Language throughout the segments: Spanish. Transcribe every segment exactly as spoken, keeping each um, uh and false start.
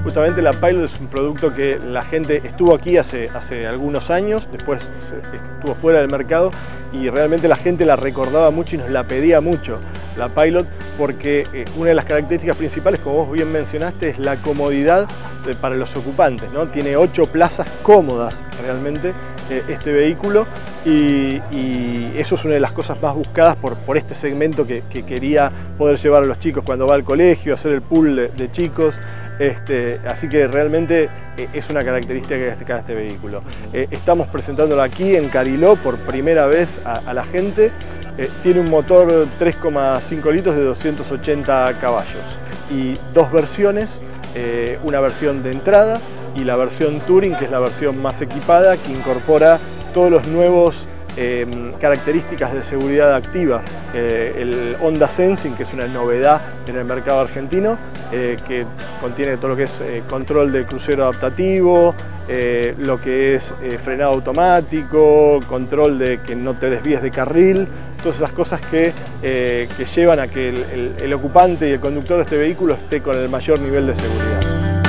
Justamente la Pilot es un producto que la gente estuvo aquí hace, hace algunos años, después estuvo fuera del mercado y realmente la gente la recordaba mucho y nos la pedía mucho, la Pilot, porque eh, una de las características principales, como vos bien mencionaste, es la comodidad de, para los ocupantes, ¿no? Tiene ocho plazas cómodas realmente eh, este vehículo y, y eso es una de las cosas más buscadas por, por este segmento que, que quería poder llevar a los chicos cuando va al colegio, hacer el pool de, de chicos. Este, así que realmente eh, es una característica que destaca este vehículo. Eh, estamos presentándolo aquí en Cariló por primera vez a, a la gente. Eh, tiene un motor tres coma cinco litros de doscientos ochenta caballos y dos versiones, eh, una versión de entrada y la versión Touring, que es la versión más equipada, que incorpora todos los nuevos Eh, características de seguridad activa, eh, el Honda Sensing, que es una novedad en el mercado argentino, eh, que contiene todo lo que es eh, control de crucero adaptativo, eh, lo que es eh, frenado automático, control de que no te desvíes de carril, todas esas cosas que, eh, que llevan a que el, el, el ocupante y el conductor de este vehículo esté con el mayor nivel de seguridad.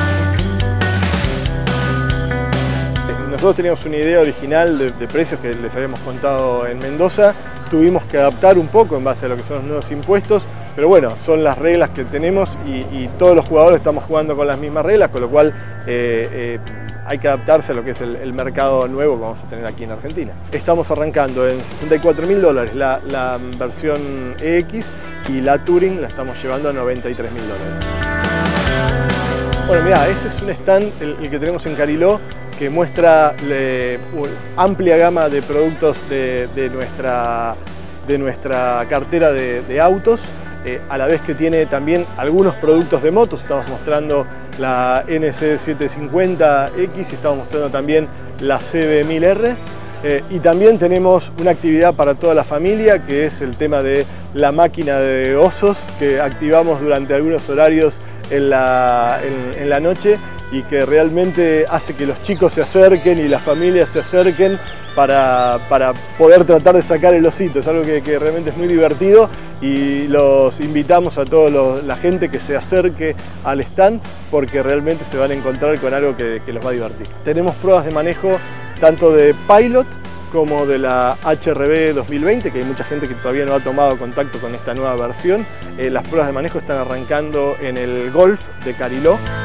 Nosotros teníamos una idea original de, de precios que les habíamos contado en Mendoza, tuvimos que adaptar un poco en base a lo que son los nuevos impuestos, pero bueno, son las reglas que tenemos y, y todos los jugadores estamos jugando con las mismas reglas, con lo cual eh, eh, hay que adaptarse a lo que es el, el mercado nuevo que vamos a tener aquí en Argentina. Estamos arrancando en sesenta y cuatro mil dólares la, la versión E X y la Touring la estamos llevando a noventa y tres mil dólares. Bueno, mirá, este es un stand, el, el que tenemos en Cariló, que muestra le, una amplia gama de productos de, de, nuestra, de nuestra cartera de, de autos, eh, a la vez que tiene también algunos productos de motos. Estamos mostrando la N C setecientos cincuenta X y estamos mostrando también la C B mil R. Eh, y también tenemos una actividad para toda la familia, que es el tema de la máquina de osos, que activamos durante algunos horarios en la, en, en la noche, y que realmente hace que los chicos se acerquen y las familias se acerquen para, para poder tratar de sacar el osito. Es algo que, que realmente es muy divertido y los invitamos a toda la gente que se acerque al stand porque realmente se van a encontrar con algo que, que los va a divertir. Tenemos pruebas de manejo tanto de Pilot como de la H R B dos mil veinte, que hay mucha gente que todavía no ha tomado contacto con esta nueva versión. Eh, las pruebas de manejo están arrancando en el Golf de Cariló.